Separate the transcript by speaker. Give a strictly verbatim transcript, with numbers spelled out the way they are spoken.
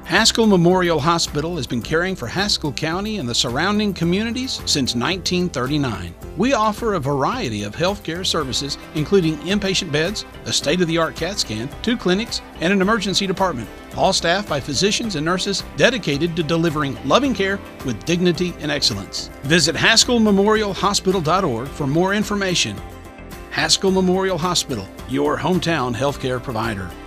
Speaker 1: Haskell Memorial Hospital has been caring for Haskell County and the surrounding communities since nineteen thirty-nine. We offer a variety of healthcare services, including inpatient beds, a state-of-the-art CAT scan, two clinics, and an emergency department, all staffed by physicians and nurses dedicated to delivering loving care with dignity and excellence. Visit haskell memorial hospital dot org for more information. Haskell Memorial Hospital, your hometown healthcare provider.